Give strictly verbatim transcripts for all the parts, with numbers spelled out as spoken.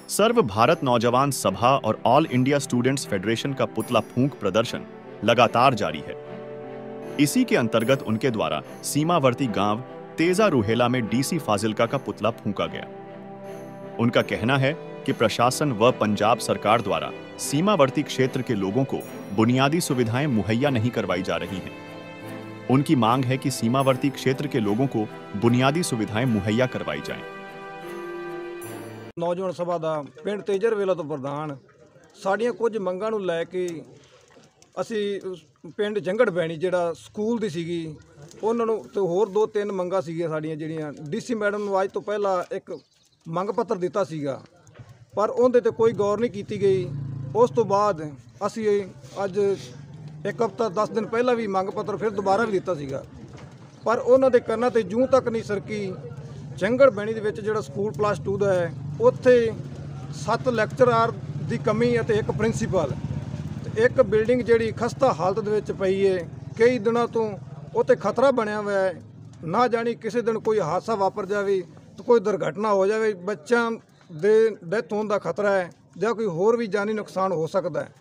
सर्व भारत नौजवान सभा और ऑल इंडिया स्टूडेंट्स फेडरेशन का पुतला फूंक प्रदर्शन लगातार जारी है। इसी के अंतर्गत उनके द्वारा सीमावर्ती गांव तेजा रुहेला में डीसी फाजिल्का का पुतला फूंका गया। उनका कहना है कि प्रशासन व पंजाब सरकार द्वारा सीमावर्ती क्षेत्र के लोगों को बुनियादी सुविधाएं मुहैया नहीं करवाई जा रही हैं। उनकी मांग है कि सीमावर्ती क्षेत्र के लोगों को बुनियादी सुविधाएं मुहैया करवाई जाएं। नौजवान सभा ਦਾ ਪਿੰਡ ਤੇਜਰ ਵੇਲਾ ਤੋਂ ਪ੍ਰਧਾਨ ਸਾਡੀਆਂ ਕੁਝ ਮੰਗਾਂ ਨੂੰ ਲੈ ਕੇ ਅਸੀਂ ਪਿੰਡ ਜੰਗੜ ਬੈਣੀ ਜਿਹੜਾ ਸਕੂਲ ਦੀ ਸੀਗੀ ਉਹਨਾਂ ਨੂੰ ਤੇ ਹੋਰ ਦੋ ਤਿੰਨ ਮੰਗਾਂ ਸੀਗੀਆਂ ਸਾਡੀਆਂ ਜਿਹੜੀਆਂ ਡੀਸੀ ਮੈਡਮ ਨੂੰ ਅੱਜ ਤੋਂ ਪਹਿਲਾਂ ਇੱਕ ਮੰਗ ਪੱਤਰ ਦਿੱਤਾ ਸੀਗਾ ਪਰ ਉਹਦੇ ਤੇ ਕੋਈ ਗੌਰ ਨਹੀਂ ਕੀਤੀ ਗਈ। ਉਸ ਤੋਂ ਬਾਅਦ ਅਸੀਂ ਅੱਜ ਇੱਕ ਹਫ਼ਤਾ ਦਸ ਦਿਨ ਪਹਿਲਾਂ ਵੀ ਮੰਗ ਪੱਤਰ ਫਿਰ ਦੁਬਾਰਾ ਵੀ ਦਿੱਤਾ ਸੀਗਾ ਪਰ ਉਹਨਾਂ ਦੇ ਕੰਨਾਂ ਤੇ ਜੂੰ ਤੱਕ ਨਹੀਂ ਸਰਕੀ। ਜੰਗੜ ਬੈਣੀ ਦੇ ਵਿੱਚ ਜਿਹੜਾ ਸਕੂਲ ਪਲੱਸ ਟੂ ਦਾ ਹੈ ਉੱਥੇ ਸੱਤ ਲੈਕਚਰਾਰ ਦੀ ਕਮੀ ਅਤੇ ਇੱਕ ਪ੍ਰਿੰਸੀਪਲ ਤੇ ਇੱਕ ਬਿਲਡਿੰਗ ਜਿਹੜੀ ਖਸਤਾ ਹਾਲਤ ਦੇ ਵਿੱਚ ਪਈ ਹੈ। ਕਈ ਦਿਨਾਂ ਤੋਂ ਉੱਥੇ ਖਤਰਾ ਬਣਿਆ ਹੋਇਆ ਹੈ, ਨਾ ਜਾਣੀ ਕਿਸੇ ਦਿਨ ਕੋਈ ਹਾਦਸਾ ਵਾਪਰ ਜਾਵੇ ਤਾਂ ਕੋਈ ਦੁਰਘਟਨਾ ਹੋ ਜਾਵੇ, ਬੱਚਿਆਂ ਦੇ ਡੈਥ ਹੋਣ ਦਾ ਖਤਰਾ ਹੈ ਜਾਂ ਕੋਈ ਹੋਰ ਵੀ ਜਾਨੀ ਨੁਕਸਾਨ ਹੋ ਸਕਦਾ ਹੈ।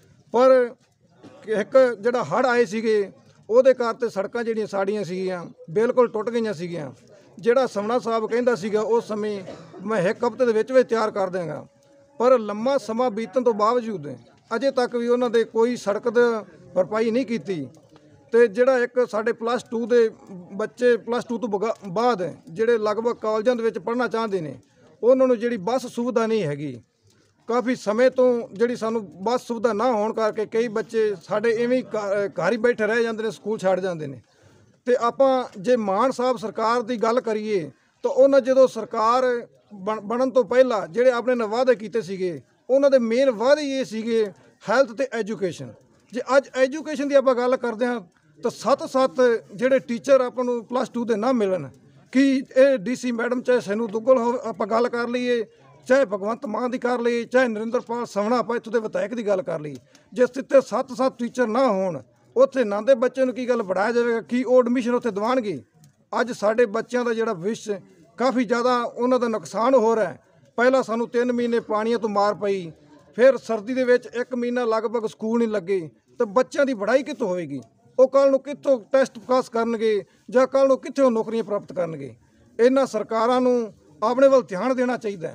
ਪਰ ਇੱਕ ਜਿਹੜਾ ਹੜ੍ਹ ਆਏ ਸੀਗੇ ਉਹਦੇ ਕਾਰਨ ਤੇ ਸੜਕਾਂ ਜਿਹੜੀਆਂ ਸਾਡੀਆਂ ਸੀਗੀਆਂ ਬਿਲਕੁਲ ਟੁੱਟ ਗਈਆਂ ਸੀਗੀਆਂ। ਜਿਹੜਾ ਸਮਣਾ ਸਾਹਿਬ ਕਹਿੰਦਾ ਸੀਗਾ ਉਸ ਸਮੇਂ ਮੈਂ ਇੱਕ ਹਫ਼ਤੇ ਦੇ ਵਿੱਚ ਵਿੱਚ ਤਿਆਰ ਕਰ ਦਿਆਂਗਾ ਪਰ ਲੰਮਾ ਸਮਾਂ ਬੀਤਣ ਤੋਂ ਬਾਵਜੂਦ ਅਜੇ ਤੱਕ ਵੀ ਉਹਨਾਂ ਦੇ ਕੋਈ ਸੜਕ ਦਾ ਭਰਪਾਈ ਨਹੀਂ ਕੀਤੀ। ਤੇ ਜਿਹੜਾ ਇੱਕ ਸਾਡੇ ਪਲੱਸ ਟੂ ਦੇ ਬੱਚੇ ਪਲੱਸ ਟੂ ਤੋਂ ਬਾਅਦ ਜਿਹੜੇ ਲਗਭਗ ਕਾਲਜਾਂ ਦੇ ਵਿੱਚ ਪੜ੍ਹਨਾ ਚਾਹੁੰਦੇ ਨੇ ਉਹਨਾਂ ਨੂੰ ਜਿਹੜੀ ਬੱਸ ਸੁਵਿਧਾ ਨਹੀਂ ਹੈਗੀ। ਕਾਫੀ ਸਮੇਂ ਤੋਂ ਜਿਹੜੀ ਸਾਨੂੰ ਬੱਸ ਸੁਵਿਧਾ ਨਾ ਹੋਣ ਕਰਕੇ ਕਈ ਬੱਚੇ ਸਾਡੇ ਐਵੇਂ ਘਰ ਹੀ ਬੈਠੇ ਰਹਿ ਜਾਂਦੇ ਨੇ, ਸਕੂਲ ਛੱਡ ਜਾਂਦੇ ਨੇ। ਤੇ ਆਪਾਂ ਜੇ ਮਾਨ ਸਾਹਿਬ ਸਰਕਾਰ ਦੀ ਗੱਲ ਕਰੀਏ ਤਾਂ ਉਹਨਾਂ ਜਦੋਂ ਸਰਕਾਰ ਬਣ ਬਣਨ ਤੋਂ ਪਹਿਲਾਂ ਜਿਹੜੇ ਆਪਣੇ ਨਾਲ ਵਾਅਦੇ ਕੀਤੇ ਸੀਗੇ ਉਹਨਾਂ ਦੇ ਮੇਨ ਵਾਅਦੇ ਇਹ ਸੀਗੇ ਹੈਲਥ ਤੇ ਐਜੂਕੇਸ਼ਨ। ਜੇ ਅੱਜ ਐਜੂਕੇਸ਼ਨ ਦੀ ਆਪਾਂ ਗੱਲ ਕਰਦੇ ਹਾਂ ਤਾਂ ਸੱਤ ਸੱਤ ਜਿਹੜੇ ਟੀਚਰ ਆਪਾਂ ਨੂੰ ਪਲੱਸ ਟੂ ਦੇ ਨਾ ਮਿਲਣ ਕਿ ਇਹ ਡੀਸੀ ਮੈਡਮ ਚਾਹੇ ਸਾਨੂੰ ਦੁੱਗਲ ਹੋ ਆਪਾਂ ਗੱਲ ਕਰ ਲਈਏ, ਚਾਹੇ ਭਗਵੰਤ ਮਾਨ ਦੀ ਕਰ ਲਈਏ, ਚਾਹੇ ਨਰਿੰਦਰਪਾਲ ਸਵਣਾ ਆਪਾਂ ਇੱਥੋਂ ਦੇ ਵਿਧਾਇਕ ਦੀ ਗੱਲ ਕਰ ਲਈ, ਜੇ ਸਿੱਧੇ ਸੱਤ ਸੱਤ ਟੀਚਰ ਨਾ ਹੋਣ ਉੱਥੇ ਨਾ ਦੇ ਬੱਚੇ ਨੂੰ ਕੀ ਗੱਲ ਪੜ੍ਹਾਇਆ ਜਾਵੇਗਾ, ਕੀ ਉਹ ਐਡਮਿਸ਼ਨ ਉੱਥੇ ਦਿਵਾਉਣਗੇ। ਅੱਜ ਸਾਡੇ ਬੱਚਿਆਂ ਦਾ ਜਿਹੜਾ ਭਵਿੱਖ ਕਾਫੀ ਜ਼ਿਆਦਾ ਉਹਨਾਂ ਦਾ ਨੁਕਸਾਨ ਹੋ ਰਿਹਾ। ਪਹਿਲਾਂ ਸਾਨੂੰ ਤਿੰਨ ਮਹੀਨੇ ਪਾਣੀਆਂ ਤੋਂ ਮਾਰ ਪਈ, ਫਿਰ ਸਰਦੀ ਦੇ ਵਿੱਚ ਇੱਕ ਮਹੀਨਾ ਲਗਭਗ ਸਕੂਲ ਨਹੀਂ ਲੱਗੇ ਤਾਂ ਬੱਚਿਆਂ ਦੀ ਪੜ੍ਹਾਈ ਕਿੱਥੋਂ ਹੋਵੇਗੀ? ਉਹ ਕੱਲ੍ਹ ਨੂੰ ਕਿੱਥੋਂ ਟੈਸਟ ਪਾਸ ਕਰਨਗੇ ਜਾਂ ਕੱਲ੍ਹ ਨੂੰ ਕਿੱਥੋਂ ਨੌਕਰੀਆਂ ਪ੍ਰਾਪਤ ਕਰਨਗੇ? ਇਹਨਾਂ ਸਰਕਾਰਾਂ ਨੂੰ ਆਪਣੇ ਵੱਲ ਧਿਆਨ ਦੇਣਾ ਚਾਹੀਦਾ।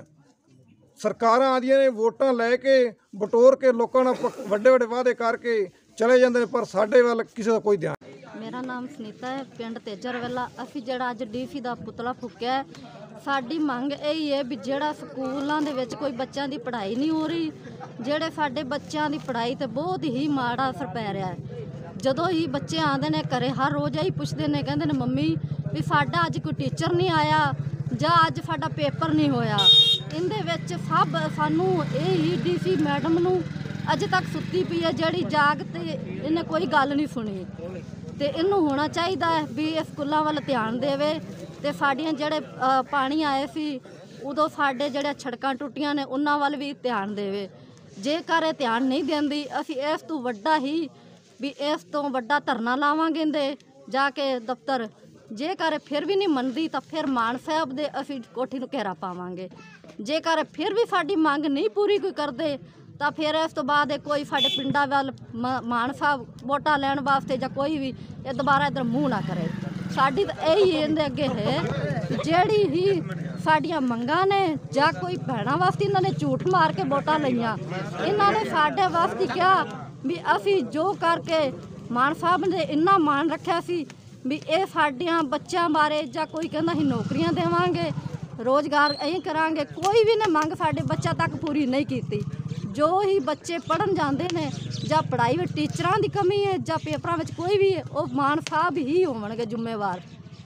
ਸਰਕਾਰਾਂ ਆਦੀਆਂ ਨੇ ਵੋਟਾਂ ਲੈ ਕੇ ਬਟੋਰ ਕੇ ਲੋਕਾਂ ਨਾਲ ਵੱਡੇ ਵੱਡੇ ਵਾਅਦੇ ਕਰਕੇ ਚਲੇ ਜਾਂਦੇ ਨੇ ਪਰ ਸਾਡੇ ਵੱਲ ਕਿਸੇ ਦਾ ਕੋਈ ਧਿਆਨ। ਮੇਰਾ ਨਾਮ ਸੁਨੀਤਾ ਹੈ, ਪਿੰਡ ਤੇਜਰ ਵੇਲਾ। ਅਸੀਂ ਜਿਹੜਾ ਅੱਜ ਡੀਸੀ ਦਾ ਪੁਤਲਾ ਫੂਕਿਆ, ਸਾਡੀ ਮੰਗ ਇਹੀ ਹੈ ਵੀ ਜਿਹੜਾ ਸਕੂਲਾਂ ਦੇ ਵਿੱਚ ਕੋਈ ਬੱਚਿਆਂ ਦੀ ਪੜ੍ਹਾਈ ਨਹੀਂ ਹੋ ਰਹੀ, ਜਿਹੜੇ ਸਾਡੇ ਬੱਚਿਆਂ ਦੀ ਪੜ੍ਹਾਈ ਤੇ ਬਹੁਤ ਹੀ ਮਾੜਾ ਅਸਰ ਪੈ ਰਿਹਾ ਹੈ। ਜਦੋਂ ਹੀ ਬੱਚੇ ਆਉਂਦੇ ਨੇ ਘਰੇ ਹਰ ਰੋਜ਼ ਹੀ ਪੁੱਛਦੇ ਨੇ, ਕਹਿੰਦੇ ਨੇ ਮੰਮੀ ਵੀ ਸਾਡਾ ਅੱਜ ਕੋਈ ਟੀਚਰ ਨਹੀਂ ਆਇਆ ਜਾਂ ਅੱਜ ਸਾਡਾ ਪੇਪਰ ਨਹੀਂ ਹੋਇਆ। ਇਹਦੇ ਵਿੱਚ ਸਭ ਸਾਨੂੰ ਇਹ ਹੀ ਡੀਸੀ ਮੈਡਮ ਨੂੰ ਅਜੇ ਤੱਕ ਸੁੱਤੀ ਪਈ ਹੈ ਜਿਹੜੀ ਜਾਗ ਤੇ ਇਹਨੇ ਕੋਈ ਗੱਲ ਨਹੀਂ ਸੁਣੀ। ਤੇ ਇਹਨੂੰ ਹੋਣਾ ਚਾਹੀਦਾ ਹੈ ਵੀ ਇਹ ਸਕੂਲਾਂ ਵੱਲ ਧਿਆਨ ਦੇਵੇ ਤੇ ਸਾਡੀਆਂ ਜਿਹੜੇ ਪਾਣੀ ਆਏ ਸੀ ਉਦੋਂ ਸਾਡੇ ਜਿਹੜੇ ਸੜਕਾਂ ਟੁੱਟੀਆਂ ਨੇ ਉਹਨਾਂ ਵੱਲ ਵੀ ਧਿਆਨ ਦੇਵੇ। ਜੇਕਰ ਇਹ ਧਿਆਨ ਨਹੀਂ ਦਿੰਦੀ ਅਸੀਂ ਇਸ ਤੋਂ ਵੱਡਾ ਹੀ ਵੀ ਇਸ ਤੋਂ ਵੱਡਾ ਧਰਨਾ ਲਾਵਾਂਗੇ ਇਹਦੇ ਜਾ ਕੇ ਦਫ਼ਤਰ। ਜੇਕਰ ਫਿਰ ਵੀ ਨਹੀਂ ਮੰਨਦੀ ਤਾਂ ਫਿਰ ਮਾਨ ਸਾਹਿਬ ਦੇ ਅਸੀਂ ਕੋਠੀ ਨੂੰ ਘੇਰਾ ਪਾਵਾਂਗੇ। ਜੇਕਰ ਫਿਰ ਵੀ ਸਾਡੀ ਮੰਗ ਨਹੀਂ ਪੂਰੀ ਕੋਈ ਕਰਦੇ ਤਾਂ ਫਿਰ ਇਸ ਤੋਂ ਬਾਅਦ ਕੋਈ ਸਾਡੇ ਪਿੰਡਾਂ ਵੱਲ ਮਾਨ ਸਾਹਿਬ ਵੋਟਾਂ ਲੈਣ ਵਾਸਤੇ ਜਾਂ ਕੋਈ ਵੀ ਇਹ ਦੁਬਾਰਾ ਇੱਧਰ ਮੂੰਹ ਨਾ ਕਰੇ। ਸਾਡੀ ਤਾਂ ਇਹੀ ਇਹਦੇ ਅੱਗੇ ਹੈ ਜਿਹੜੀ ਹੀ ਸਾਡੀਆਂ ਮੰਗਾਂ ਨੇ ਜਾਂ ਕੋਈ ਭੈਣਾਂ ਵਾਸਤੇ ਇਹਨਾਂ ਨੇ ਝੂਠ ਮਾਰ ਕੇ ਵੋਟਾਂ ਲਈਆਂ, ਇਹਨਾਂ ਨੇ ਸਾਡੇ ਵਾਸਤੇ ਕਿਹਾ ਵੀ ਅਸੀਂ ਜੋ ਕਰਕੇ ਮਾਨ ਸਾਹਿਬ ਨੇ ਇੰਨਾ ਮਾਣ ਰੱਖਿਆ ਸੀ ਵੀ ਇਹ ਸਾਡੀਆਂ ਬੱਚਿਆਂ ਬਾਰੇ ਜਾਂ ਕੋਈ ਕਹਿੰਦਾ ਅਸੀਂ ਨੌਕਰੀਆਂ ਦੇਵਾਂਗੇ, ਰੋਜ਼ਗਾਰ ਅਸੀਂ ਕਰਾਂਗੇ। ਕੋਈ ਵੀ ਨੇ ਮੰਗ ਸਾਡੇ ਬੱਚਿਆਂ ਤੱਕ ਪੂਰੀ ਨਹੀਂ ਕੀਤੀ। ਜੋ ਹੀ ਬੱਚੇ ਪੜ੍ਹਨ ਜਾਂਦੇ ਨੇ ਜਾਂ ਪੜ੍ਹਾਈ ਵਿੱਚ ਟੀਚਰਾਂ ਦੀ ਕਮੀ ਹੈ ਜਾਂ ਪੇਪਰਾਂ ਵਿੱਚ ਕੋਈ ਵੀ ਹੈ ਉਹ ਮਾਨ ਸਾਹਿਬ ਹੀ ਹੋਣਗੇ ਜ਼ਿੰਮੇਵਾਰ।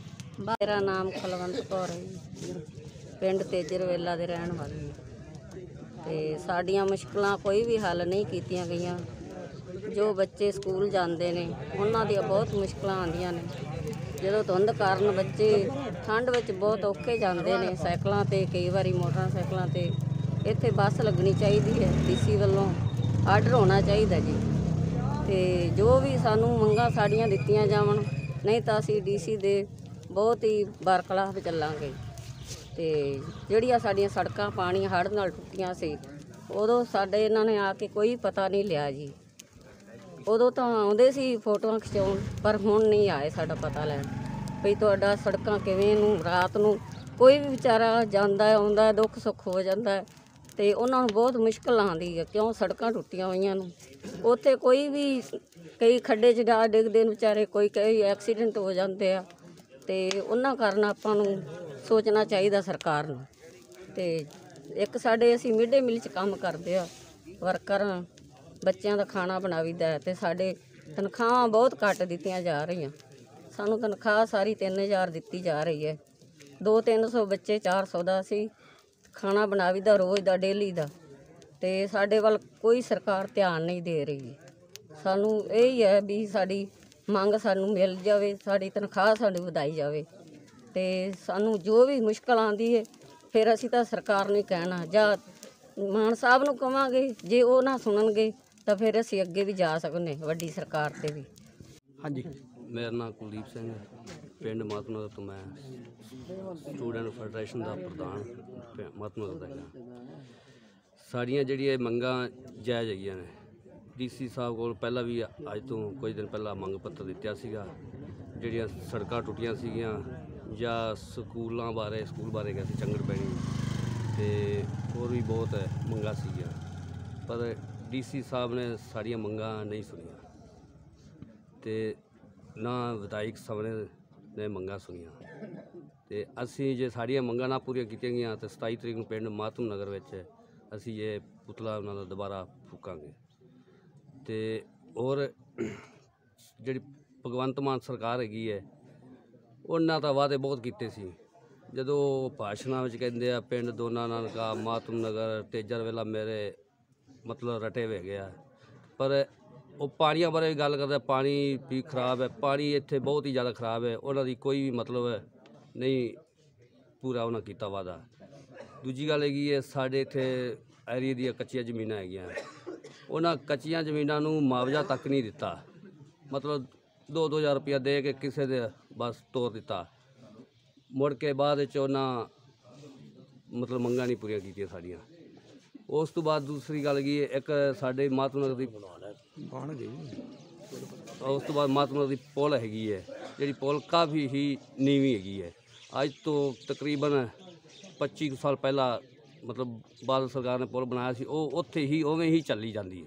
ਮੇਰਾ ਨਾਮ ਕੁਲਵੰਤ ਕੌਰ ਹੈ ਜੀ, ਪਿੰਡ ਤੇਜਰ ਵੇਲਾ ਦੇ ਰਹਿਣ ਵਾਲੀ। ਤੇ ਸਾਡੀਆਂ ਮੁਸ਼ਕਲਾਂ ਕੋਈ ਵੀ ਹੱਲ ਨਹੀਂ ਕੀਤੀਆਂ ਗਈਆਂ। ਜੋ ਬੱਚੇ ਸਕੂਲ ਜਾਂਦੇ ਨੇ ਉਹਨਾਂ ਦੀਆਂ ਬਹੁਤ ਮੁਸ਼ਕਲਾਂ ਆਉਂਦੀਆਂ ਨੇ। ਜਦੋਂ ਧੁੰਦ ਕਾਰਨ ਬੱਚੇ ਠੰਡ ਵਿੱਚ ਬਹੁਤ ਔਖੇ ਜਾਂਦੇ ਨੇ ਸਾਈਕਲਾਂ 'ਤੇ, ਕਈ ਵਾਰੀ ਮੋਟਰਸਾਈਕਲਾਂ 'ਤੇ। ਇੱਥੇ ਬੱਸ ਲੱਗਣੀ ਚਾਹੀਦੀ ਹੈ, ਡੀਸੀ ਵੱਲੋਂ ਆਰਡਰ ਹੋਣਾ ਚਾਹੀਦਾ ਜੀ। ਤੇ ਜੋ ਵੀ ਸਾਨੂੰ ਮੰਗਾਂ ਸਾਡੀਆਂ ਦਿੱਤੀਆਂ ਜਾਵਣ, ਨਹੀਂ ਤਾਂ ਅਸੀਂ ਡੀਸੀ ਦੇ ਬਹੁਤ ਹੀ ਬਰਖਲਾਫ ਚੱਲਾਂਗੇ। ਤੇ ਜਿਹੜੀਆਂ ਸਾਡੀਆਂ ਸੜਕਾਂ ਪਾਣੀ ਹੜ੍ਹ ਨਾਲ ਟੁੱਟੀਆਂ ਸੀ ਉਦੋਂ ਸਾਡੇ ਇਹਨਾਂ ਨੇ ਆ ਕੇ ਕੋਈ ਪਤਾ ਨਹੀਂ ਲਿਆ ਜੀ। ਉਦੋਂ ਤਾਂ ਆਉਂਦੇ ਸੀ ਫੋਟੋਆਂ ਖਿਚਾਉਣ, ਪਰ ਹੁਣ ਨਹੀਂ ਆਏ ਸਾਡਾ ਪਤਾ ਲੈਣ ਵੀ ਤੁਹਾਡਾ ਸੜਕਾਂ ਕਿਵੇਂ ਨੂੰ। ਰਾਤ ਨੂੰ ਕੋਈ ਵੀ ਵਿਚਾਰਾ ਜਾਂਦਾ ਆਉਂਦਾ ਦੁੱਖ ਸੁੱਖ ਹੋ ਜਾਂਦਾ ਤੇ ਉਹਨਾਂ ਨੂੰ ਬਹੁਤ ਮੁਸ਼ਕਲ ਆਉਂਦੀ ਹੈ, ਕਿਉਂ ਸੜਕਾਂ ਟੁੱਟੀਆਂ ਹੋਈਆਂ ਨੂੰ। ਉੱਥੇ ਕੋਈ ਵੀ ਕਈ ਖੱਡੇ 'ਚ ਜਾ ਡਿੱਗਦੇ ਨੇ ਵਿਚਾਰੇ, ਕੋਈ ਕਈ ਐਕਸੀਡੈਂਟ ਹੋ ਜਾਂਦੇ ਆ ਤੇ ਉਹਨਾਂ ਕਾਰਨ ਆਪਾਂ ਨੂੰ ਸੋਚਣਾ ਚਾਹੀਦਾ ਸਰਕਾਰ ਨੂੰ। ਤੇ ਇੱਕ ਸਾਡੇ ਅਸੀਂ ਮਿਡ ਡੇ ਮੀਲ 'ਚ ਕੰਮ ਕਰਦੇ ਆ, ਵਰਕਰ ਬੱਚਿਆਂ ਦਾ ਖਾਣਾ ਬਣਾਵੀਦਾ ਤੇ ਸਾਡੇ ਤਨਖਾਹਾਂ ਬਹੁਤ ਘੱਟ ਦਿੱਤੀਆਂ ਜਾ ਰਹੀਆਂ। ਸਾਨੂੰ ਤਨਖਾਹ ਸਾਰੀ ਤਿੰਨ ਹਜ਼ਾਰ ਦਿੱਤੀ ਜਾ ਰਹੀ ਹੈ। ਦੋ ਤਿੰਨ ਸੌ ਬੱਚੇ ਚਾਰ ਸੌ ਦਾ ਅਸੀਂ ਖਾਣਾ ਬਣਾਵੀਦਾ ਰੋਜ਼ ਦਾ ਡੇਲੀ ਦਾ, ਤੇ ਸਾਡੇ ਵੱਲ ਕੋਈ ਸਰਕਾਰ ਧਿਆਨ ਨਹੀਂ ਦੇ ਰਹੀ। ਸਾਨੂੰ ਇਹ ਹੀ ਹੈ ਵੀ ਸਾਡੀ ਮੰਗ ਸਾਨੂੰ ਮਿਲ ਜਾਵੇ, ਸਾਡੀ ਤਨਖਾਹ ਸਾਡੀ ਵਧਾਈ ਜਾਵੇ ਤੇ ਸਾਨੂੰ ਜੋ ਵੀ ਮੁਸ਼ਕਲ ਆਉਂਦੀ ਹੈ ਫਿਰ ਅਸੀਂ ਤਾਂ ਸਰਕਾਰ ਨੂੰ ਕਹਿਣਾ ਜਾਂ ਮਾਨ ਸਾਹਿਬ ਨੂੰ ਕਵਾਂਗੇ। ਜੇ ਉਹ ਨਾ ਸੁਣਨਗੇ ਤਾਂ ਫਿਰ ਅਸੀਂ ਅੱਗੇ ਵੀ ਜਾ ਸਕਦੇ ਵੱਡੀ ਸਰਕਾਰ 'ਤੇ ਵੀ। ਹਾਂਜੀ, ਮੇਰਾ ਨਾਮ ਕੁਲਦੀਪ ਸਿੰਘ ਹੈ, ਪਿੰਡ ਮਾਤਮਨਗਰ ਤੋਂ। ਮੈਂ ਸਟੂਡੈਂਟ ਫੈਡਰੇਸ਼ਨ ਦਾ ਪ੍ਰਧਾਨ ਮਾਤਮਨਗਰ ਦਾ ਹੈਗਾ। ਸਾਡੀਆਂ ਜਿਹੜੀਆਂ ਮੰਗਾਂ ਜਾਇਜ਼ ਹੈਗੀਆਂ ਨੇ। ਡੀ ਸੀ ਸਾਹਿਬ ਕੋਲ ਪਹਿਲਾਂ ਵੀ ਅੱਜ ਤੋਂ ਕੁਝ ਦਿਨ ਪਹਿਲਾਂ ਮੰਗ ਪੱਤਰ ਦਿੱਤਾ ਸੀਗਾ। ਜਿਹੜੀਆਂ ਸੜਕਾਂ ਟੁੱਟੀਆਂ ਸੀਗੀਆਂ ਜਾਂ ਸਕੂਲਾਂ ਬਾਰੇ ਸਕੂਲ ਬਾਰੇ ਗਿਆ ਸੀ ਚੰਗੜ ਪੈਣੀ, ਅਤੇ ਹੋਰ ਵੀ ਬਹੁਤ ਮੰਗਾਂ ਸੀਗੀਆਂ, ਪਰ ਡੀ ਸੀ ਸਾਹਿਬ ਨੇ ਸਾਡੀਆਂ ਮੰਗਾਂ ਨਹੀਂ ਸੁਣੀਆਂ ਅਤੇ ਨਾ ਵਿਧਾਇਕ ਸਭਾ ਨੇ ਮੰਗਾਂ ਸੁਣੀਆਂ। ਅਤੇ ਅਸੀਂ ਜੇ ਸਾਡੀਆਂ ਮੰਗਾਂ ਨਾ ਪੂਰੀਆਂ ਕੀਤੀਆਂ ਗਈਆਂ ਤਾਂ ਸਤਾਈ ਤਰੀਕ ਨੂੰ ਪਿੰਡ ਮਾਤਮ ਨਗਰ ਵਿੱਚ ਅਸੀਂ ਇਹ ਪੁਤਲਾ ਉਹਨਾਂ ਦਾ ਦੁਬਾਰਾ ਫੂਕਾਂਗੇ। ਅਤੇ ਹੋਰ ਜਿਹੜੀ ਭਗਵੰਤ ਮਾਨ ਸਰਕਾਰ ਹੈਗੀ ਹੈ ਉਹਨਾਂ ਤਾਂ ਵਾਅਦੇ ਬਹੁਤ ਕੀਤੇ ਸੀ। ਜਦੋਂ ਭਾਸ਼ਣਾਂ ਵਿੱਚ ਕਹਿੰਦੇ ਆ ਪਿੰਡ ਦੋਨਾ ਨਾਨਕਾ ਮਾਤਮ ਨਗਰ ਤੇਜਰ ਵੇਲਾ ਮੇਰੇ ਮਤਲਬ ਰਟੇ ਹੋਏ ਗਿਆ, ਪਰ ਉਹ ਪਾਣੀਆਂ ਬਾਰੇ ਗੱਲ ਕਰਦੇ, ਪਾਣੀ ਵੀ ਖਰਾਬ ਹੈ। ਪਾਣੀ ਇੱਥੇ ਬਹੁਤ ਹੀ ਜ਼ਿਆਦਾ ਖਰਾਬ ਹੈ, ਉਹਨਾਂ ਦੀ ਕੋਈ ਵੀ ਮਤਲਬ ਨਹੀਂ ਪੂਰਾ ਉਹਨਾਂ ਕੀਤਾ ਵਾਅਦਾ। ਦੂਜੀ ਗੱਲ ਹੈਗੀ ਹੈ ਸਾਡੇ ਇੱਥੇ ਏਰੀਏ ਦੀਆਂ ਕੱਚੀਆਂ ਜ਼ਮੀਨਾਂ ਹੈਗੀਆਂ, ਉਹਨਾਂ ਕੱਚੀਆਂ ਜ਼ਮੀਨਾਂ ਨੂੰ ਮੁਆਵਜ਼ਾ ਤੱਕ ਨਹੀਂ ਦਿੱਤਾ। ਮਤਲਬ ਦੋ ਦੋ ਹਜ਼ਾਰ ਰੁਪਇਆ ਦੇ ਕੇ ਕਿਸੇ ਦੇ ਬਸ ਤੋਰ ਦਿੱਤਾ। ਮੁੜ ਕੇ ਬਾਅਦ ਵਿੱਚ ਉਹਨਾਂ ਮਤਲਬ ਮੰਗਾਂ ਨਹੀਂ ਪੂਰੀਆਂ ਕੀਤੀਆਂ ਸਾਡੀਆਂ। ਉਸ ਤੋਂ ਬਾਅਦ ਦੂਸਰੀ ਗੱਲ ਕੀ ਹੈ, ਇੱਕ ਸਾਡੇ ਮਾਤਮਨਗਰ ਦੀ ਬਣ ਗਈ ਉਸ ਤੋਂ ਬਾਅਦ ਮਾਤਮਨਗਰ ਦੀ ਪੁਲ ਹੈਗੀ ਹੈ, ਜਿਹੜੀ ਪੁਲ ਕਾਫੀ ਹੀ ਨੀਵੀਂ ਹੈਗੀ ਹੈ। ਅੱਜ ਤੋਂ ਤਕਰੀਬਨ ਪੱਚੀ ਕੁ ਸਾਲ ਪਹਿਲਾਂ ਮਤਲਬ ਬਾਦਲ ਸਰਕਾਰ ਨੇ ਪੁਲ ਬਣਾਇਆ ਸੀ, ਉਹ ਉੱਥੇ ਹੀ ਉਵੇਂ ਹੀ ਚੱਲੀ ਜਾਂਦੀ ਹੈ।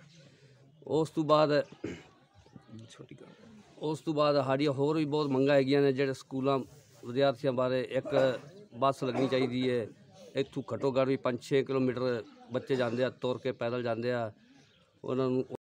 ਉਸ ਤੋਂ ਬਾਅਦ ਛੋਟੀ ਗੱਲ ਉਸ ਤੋਂ ਬਾਅਦ ਸਾਡੀਆਂ ਹੋਰ ਵੀ ਬਹੁਤ ਮੰਗਾਂ ਹੈਗੀਆਂ ਨੇ। ਜਿਹੜੇ ਸਕੂਲਾਂ ਵਿਦਿਆਰਥੀਆਂ ਬਾਰੇ ਇੱਕ ਬੱਸ ਲੱਗਣੀ ਚਾਹੀਦੀ ਹੈ। ਇੱਥੋਂ ਘੱਟੋ ਘੱਟ ਵੀ ਪੰਜ ਛੇ ਕਿਲੋਮੀਟਰ ਬੱਚੇ ਜਾਂਦੇ ਆ, ਤੁਰ ਕੇ ਪੈਦਲ ਜਾਂਦੇ ਆ, ਉਹਨਾਂ ਨੂੰ